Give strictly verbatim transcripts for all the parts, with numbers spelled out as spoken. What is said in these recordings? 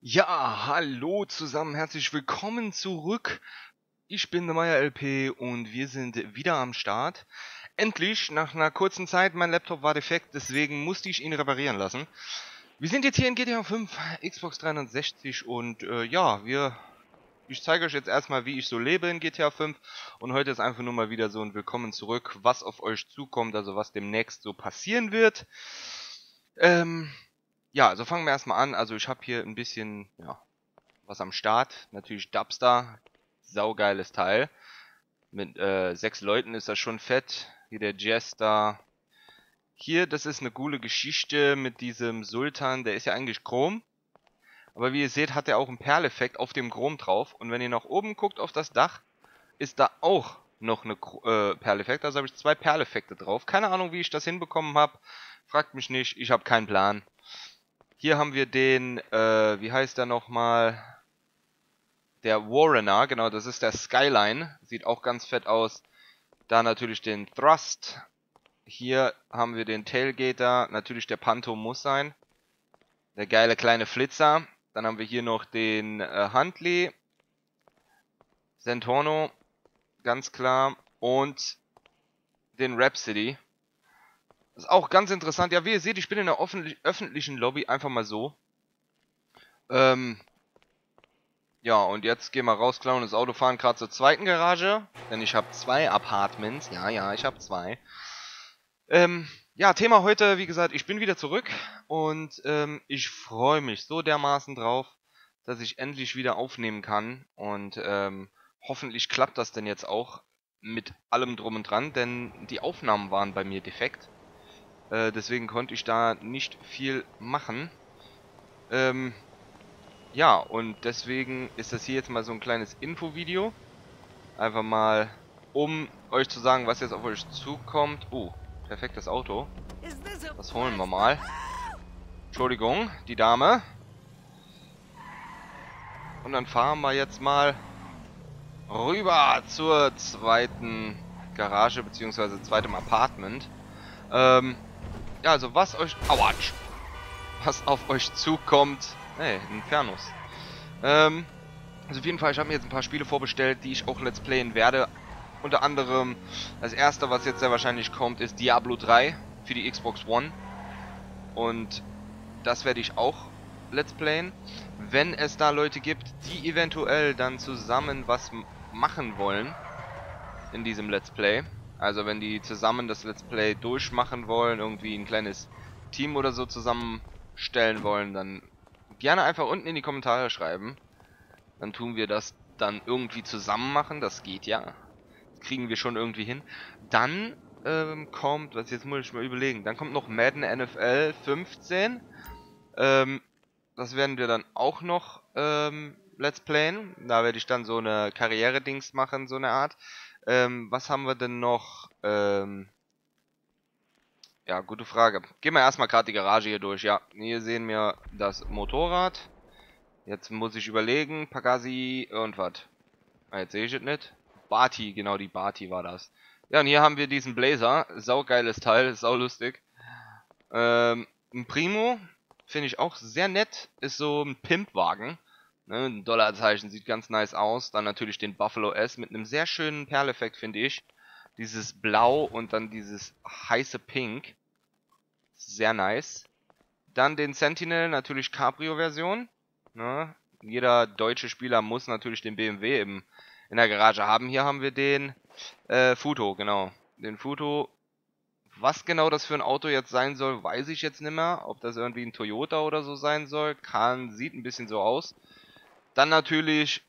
Ja, hallo zusammen, herzlich willkommen zurück. Ich bin der Meier L P und wir sind wieder am Start. Endlich, nach einer kurzen Zeit, mein Laptop war defekt, deswegen musste ich ihn reparieren lassen. Wir sind jetzt hier in G T A fünf, Xbox dreihundertsechzig und äh, ja, wir... Ich zeige euch jetzt erstmal, wie ich so lebe in G T A fünf und heute ist einfach nur mal wieder so ein Willkommen zurück, was auf euch zukommt, also was demnächst so passieren wird. Ähm... Ja, also fangen wir erstmal an. Also ich habe hier ein bisschen, ja, was am Start. Natürlich Dubstar. Saugeiles Teil. Mit äh, sechs Leuten ist das schon fett. Hier der Jester. Hier, das ist eine coole Geschichte mit diesem Sultan. Der ist ja eigentlich Chrom. Aber wie ihr seht, hat er auch einen Perleffekt auf dem Chrom drauf. Und wenn ihr nach oben guckt auf das Dach, ist da auch noch eine äh, Perleffekt. Also habe ich zwei Perleffekte drauf. Keine Ahnung, wie ich das hinbekommen habe. Fragt mich nicht. Ich habe keinen Plan. Hier haben wir den, äh, wie heißt der nochmal? Der Warrener, genau, das ist der Skyline. Sieht auch ganz fett aus. Da natürlich den Thrust. Hier haben wir den Tailgater. Natürlich der Panto muss sein. Der geile kleine Flitzer. Dann haben wir hier noch den äh, Huntley. Zentorno, ganz klar. Und den Rhapsody. Das ist auch ganz interessant. Ja, wie ihr seht, ich bin in der öffentlichen Lobby einfach mal so. Ähm... Ja, und jetzt gehen wir raus, klauen das Auto, fahren gerade zur zweiten Garage. Denn ich habe zwei Apartments. Ja, ja, ich habe zwei. Ähm, ja, Thema heute, wie gesagt, ich bin wieder zurück. Und ähm, ich freue mich so dermaßen drauf, dass ich endlich wieder aufnehmen kann. Und ähm, hoffentlich klappt das denn jetzt auch mit allem drum und dran. Denn die Aufnahmen waren bei mir defekt. Äh, deswegen konnte ich da nicht viel machen. Ähm... Ja, und deswegen ist das hier jetzt mal so ein kleines Infovideo. Einfach mal, um euch zu sagen, was jetzt auf euch zukommt. Oh, perfektes Auto. Das holen wir mal. Entschuldigung, die Dame. Und dann fahren wir jetzt mal rüber zur zweiten Garage, beziehungsweise zweitem Apartment. Ähm, ja, also was euch... Autsch! Was auf euch zukommt... Hey, Infernus. Ähm... Also auf jeden Fall, ich habe mir jetzt ein paar Spiele vorbestellt, die ich auch Let's Playen werde. Unter anderem, das erste, was jetzt sehr wahrscheinlich kommt, ist Diablo drei für die Xbox One. Und das werde ich auch Let's Playen. Wenn es da Leute gibt, die eventuell dann zusammen was machen wollen in diesem Let's Play. Also wenn die zusammen das Let's Play durchmachen wollen, irgendwie ein kleines Team oder so zusammenstellen wollen, dann gerne einfach unten in die Kommentare schreiben. Dann tun wir das dann irgendwie zusammen machen. Das geht ja. Das kriegen wir schon irgendwie hin. Dann ähm, kommt, was jetzt muss ich mal überlegen. Dann kommt noch Madden N F L fünfzehn. Ähm, das werden wir dann auch noch ähm, Let's Playen. Da werde ich dann so eine Karriere-Dings machen, so eine Art. Ähm, was haben wir denn noch? Ähm, ja, gute Frage. Gehen wir erstmal gerade die Garage hier durch. Ja, hier sehen wir das Motorrad. Jetzt muss ich überlegen, Pagasi und was. Ah, jetzt sehe ich es nicht. Barty, genau, die Barty war das. Ja, und hier haben wir diesen Blazer. Saugeiles Teil, saulustig. Ähm, ein Primo, finde ich auch sehr nett. Ist so ein Pimpwagen. Ne, ein Dollarzeichen, sieht ganz nice aus. Dann natürlich den Buffalo S mit einem sehr schönen Perleffekt, finde ich. Dieses Blau und dann dieses heiße Pink. Sehr nice. Dann den Sentinel, natürlich Cabrio-Version. Ne? Jeder deutsche Spieler muss natürlich den B M W im, in der Garage haben. Hier haben wir den äh, Futo, genau. Den Futo. Was genau das für ein Auto jetzt sein soll, weiß ich jetzt nicht mehr. Ob das irgendwie ein Toyota oder so sein soll. Kann, sieht ein bisschen so aus. Dann natürlich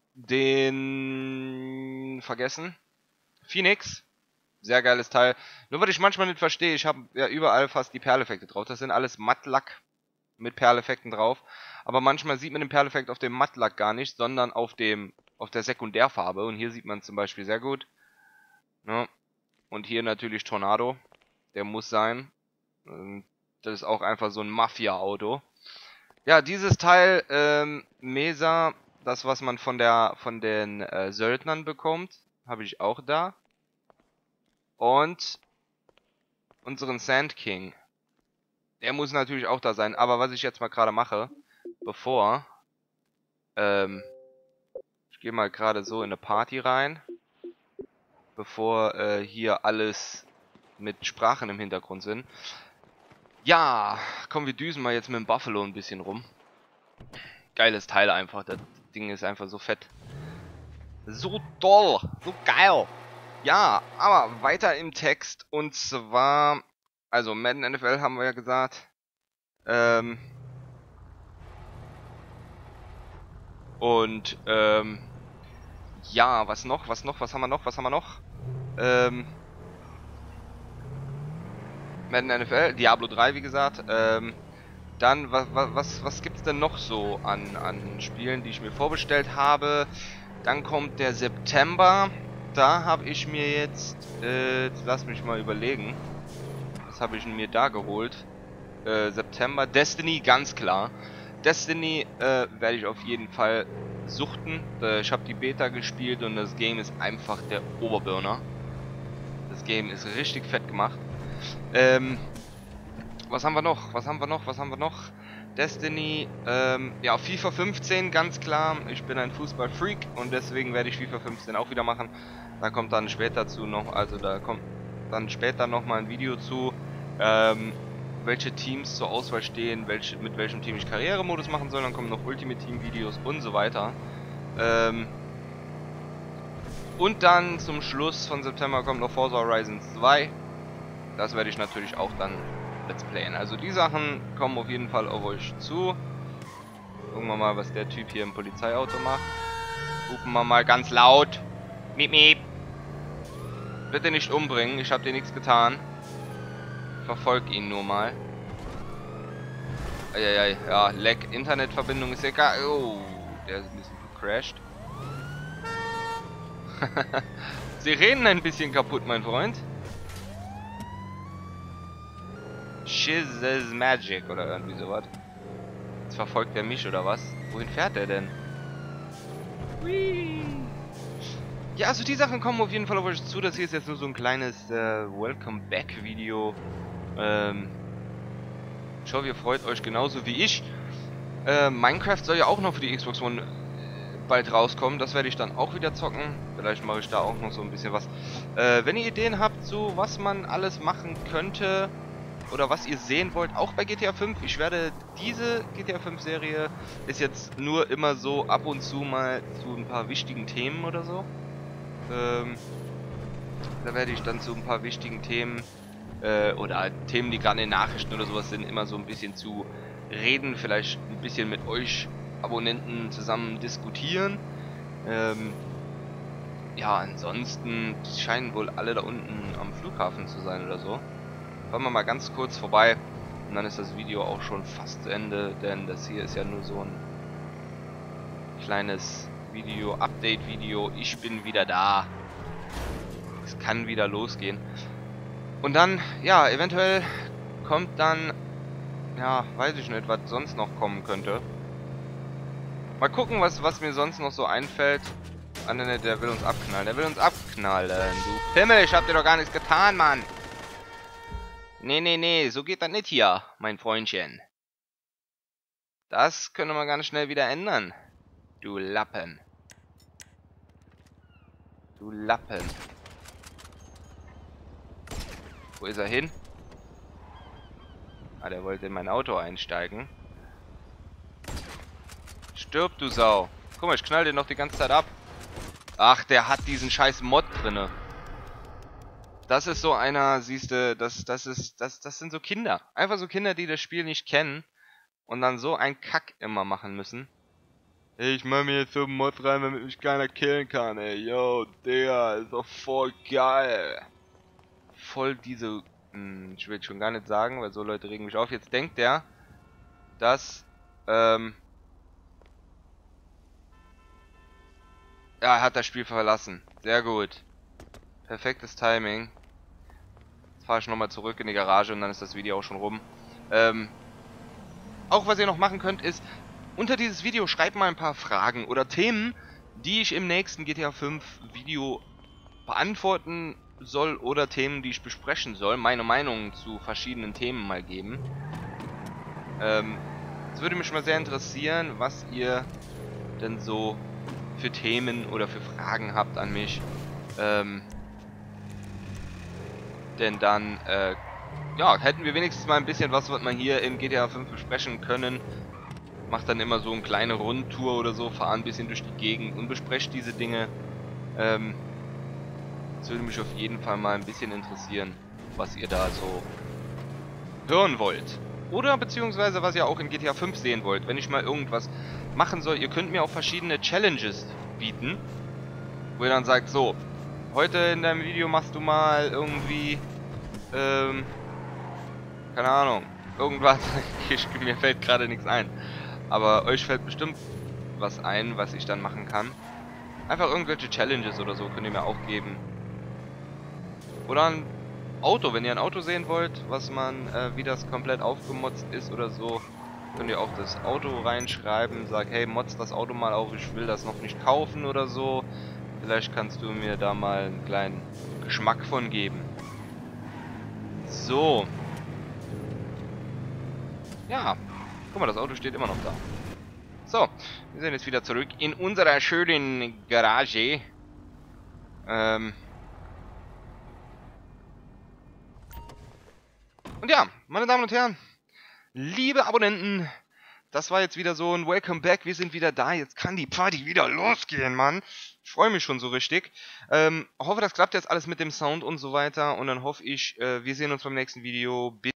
den... Vergessen. Phoenix. Sehr geiles Teil. Nur was ich manchmal nicht verstehe, ich habe ja überall fast die Perleffekte drauf. Das sind alles Mattlack mit Perleffekten drauf. Aber manchmal sieht man den Perleffekt auf dem Mattlack gar nicht, sondern auf dem auf der Sekundärfarbe. Und hier sieht man zum Beispiel sehr gut. Ne? Und hier natürlich Tornado. Der muss sein. Das ist auch einfach so ein Mafia-Auto. Ja, dieses Teil, ähm, Mesa, das was man von der von den äh, Söldnern bekommt, habe ich auch da. Und unseren Sand King. Der muss natürlich auch da sein. Aber was ich jetzt mal gerade mache, bevor Ähm, ich gehe mal gerade so in eine Party rein, bevor äh, hier alles mit Sprachen im Hintergrund sind. Ja, komm, wir düsen mal jetzt mit dem Buffalo ein bisschen rum. Geiles Teil einfach, das Ding ist einfach so fett. So toll, so geil. Ja, aber weiter im Text und zwar, also Madden N F L haben wir ja gesagt. Ähm, und ähm, ja, was noch, was noch, was haben wir noch, was haben wir noch? Ähm, Madden N F L, Diablo drei wie gesagt. Ähm, dann, was, was, was gibt's denn noch so an, an Spielen, die ich mir vorbestellt habe? Dann kommt der September. Da habe ich mir jetzt, äh, lass mich mal überlegen. Was habe ich mir da geholt? Äh, September. Destiny, ganz klar. Destiny äh, werde ich auf jeden Fall suchten. Äh, ich habe die Beta gespielt und das Game ist einfach der Oberburner. Das Game ist richtig fett gemacht. Ähm, was haben wir noch? Was haben wir noch? Was haben wir noch? Destiny, ähm, ja, FIFA fünfzehn, ganz klar. Ich bin ein Fußballfreak und deswegen werde ich FIFA fünfzehn auch wieder machen. Da kommt dann später zu noch, also da kommt dann später noch mal ein Video zu, ähm, welche Teams zur Auswahl stehen, welche, mit welchem Team ich Karrieremodus machen soll. Dann kommen noch Ultimate Team Videos und so weiter. Ähm, und dann zum Schluss von September kommt noch Forza Horizon zwei. Das werde ich natürlich auch dann Let's Playen. Also die Sachen kommen auf jeden Fall auf euch zu. Gucken wir mal, was der Typ hier im Polizeiauto macht. Hupen wir mal ganz laut. Miep, miep. Bitte nicht umbringen, ich habe dir nichts getan. Verfolg ihn nur mal. Eieiei, ja, Leck, Internetverbindung ist egal. Oh, der ist ein bisschen gecrashed. Sirenen ein bisschen kaputt, mein Freund. Shiz is magic oder irgendwie sowas. Jetzt verfolgt er mich oder was? Wohin fährt er denn? Whee. Ja, also die Sachen kommen auf jeden Fall auf euch zu. Das hier ist jetzt nur so ein kleines äh, Welcome Back Video. Ähm, ich hoffe, ihr freut euch genauso wie ich. Äh, Minecraft soll ja auch noch für die Xbox One bald rauskommen. Das werde ich dann auch wieder zocken. Vielleicht mache ich da auch noch so ein bisschen was. Äh, wenn ihr Ideen habt, so was man alles machen könnte oder was ihr sehen wollt, auch bei G T A fünf. Ich werde diese G T A fünf Serie ist jetzt nur immer so ab und zu mal zu ein paar wichtigen Themen oder so. Ähm, da werde ich dann zu ein paar wichtigen Themen äh, oder Themen, die gerade in den Nachrichten oder sowas sind, immer so ein bisschen zu reden, vielleicht ein bisschen mit euch Abonnenten zusammen diskutieren. Ähm, ja, ansonsten scheinen wohl alle da unten am Flughafen zu sein oder so. Fahren wir mal ganz kurz vorbei und dann ist das Video auch schon fast zu Ende, denn das hier ist ja nur so ein kleines Video, Update-Video. Ich bin wieder da. Es kann wieder losgehen. Und dann, ja, eventuell kommt dann, ja, weiß ich nicht, was sonst noch kommen könnte. Mal gucken, was, was mir sonst noch so einfällt. Ah, ne, der will uns abknallen. Der will uns abknallen, du Pimmel. Ich hab dir doch gar nichts getan, Mann. Nee, nee, nee, so geht das nicht hier, mein Freundchen. Das können wir ganz schnell wieder ändern. Du Lappen. Du Lappen. Wo ist er hin? Ah, der wollte in mein Auto einsteigen. Stirb, du Sau. Guck mal, ich knall den noch die ganze Zeit ab. Ach, der hat diesen scheiß Mod drinne. Das ist so einer, siehst du, das, das ist, das, das sind so Kinder. Einfach so Kinder, die das Spiel nicht kennen und dann so einen Kack immer machen müssen. Ich mach mir jetzt so einen Mod rein, damit mich keiner killen kann, ey. Yo, der ist doch voll geil. Voll diese, hm, ich will schon gar nicht sagen, weil so Leute regen mich auf. Jetzt denkt der, dass, ähm, ja, er hat das Spiel verlassen. Sehr gut. Perfektes Timing. Jetzt fahre ich nochmal zurück in die Garage und dann ist das Video auch schon rum. Ähm, auch was ihr noch machen könnt ist, unter dieses Video schreibt mal ein paar Fragen oder Themen, die ich im nächsten G T A fünf Video beantworten soll oder Themen, die ich besprechen soll. Meine Meinung zu verschiedenen Themen mal geben. Ähm, es würde mich mal sehr interessieren, was ihr denn so für Themen oder für Fragen habt an mich. Ähm, denn dann, äh, ja, hätten wir wenigstens mal ein bisschen was, was wir hier in G T A fünf besprechen können. Macht dann immer so eine kleine Rundtour oder so, fahren ein bisschen durch die Gegend und besprecht diese Dinge. Ähm, das würde mich auf jeden Fall mal ein bisschen interessieren, was ihr da so hören wollt. Oder beziehungsweise was ihr auch in G T A fünf sehen wollt, wenn ich mal irgendwas machen soll. Ihr könnt mir auch verschiedene Challenges bieten, wo ihr dann sagt, so, heute in deinem Video machst du mal irgendwie, ähm, keine Ahnung, irgendwas, ich, mir fällt gerade nichts ein. Aber euch fällt bestimmt was ein, was ich dann machen kann. Einfach irgendwelche Challenges oder so könnt ihr mir auch geben. Oder ein Auto, wenn ihr ein Auto sehen wollt, was man, äh, wie das komplett aufgemotzt ist oder so, könnt ihr auch das Auto reinschreiben, sagt, hey, motz das Auto mal auf, ich will das noch nicht kaufen oder so. Vielleicht kannst du mir da mal einen kleinen Geschmack von geben. So. Ja, guck mal, das Auto steht immer noch da. So, wir sind jetzt wieder zurück in unserer schönen Garage. Ähm... Und ja, meine Damen und Herren, liebe Abonnenten, das war jetzt wieder so ein Welcome Back. Wir sind wieder da. Jetzt kann die Party wieder losgehen, Mann. Ich freue mich schon so richtig. Ähm, hoffe, das klappt jetzt alles mit dem Sound und so weiter. Und dann hoffe ich, äh, wir sehen uns beim nächsten Video.